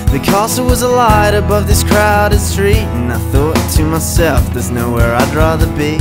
The castle was alight above this crowded street, and I thought to myself, there's nowhere I'd rather be.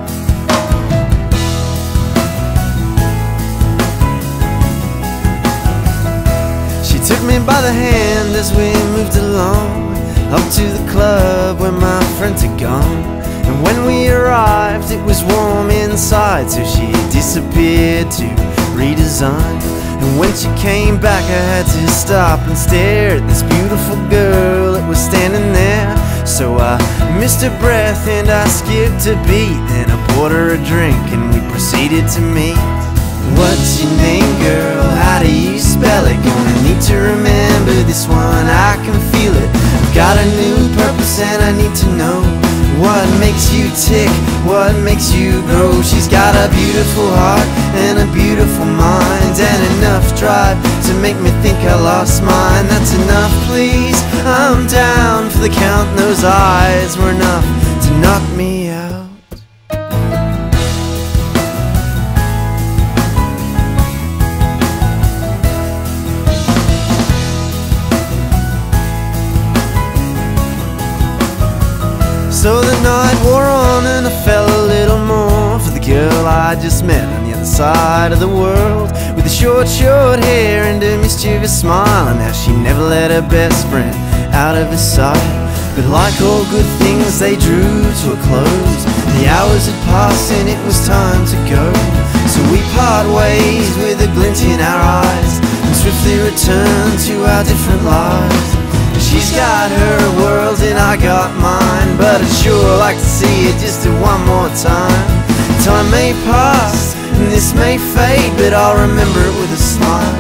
She took me by the hand as we moved along, up to the club where my friends had gone. And when we arrived, it was warm inside, so she disappeared to redesign. And when she came back, I had to stop and stare at this beautiful girl that was standing there. So I missed her breath and I skipped a beat, and I poured her a drink and we proceeded to meet. What's your name, girl? How do you spell it? Gonna need to remember this one, I can feel it. I've got a new purpose and I need to know what makes you tick, what makes you grow. She's got a beautiful heart and a beautiful mind, and enough drive to make me think I lost mine. That's enough, please, I'm down for the count. And those eyes were enough to knock me out. So the night wore on and I fell a little more for the girl I just met on the other side of the world, with the short hair and a mischievous smile. And now she never let her best friend out of her sight. But like all good things, they drew to a close. The hours had passed and it was time to go. So we part ways with a glint in our eyes, and swiftly return to our different lives. She's got her world and I got mine, but I'd sure like to see it just one more time. Time may pass and this may fade, but I'll remember it with a smile.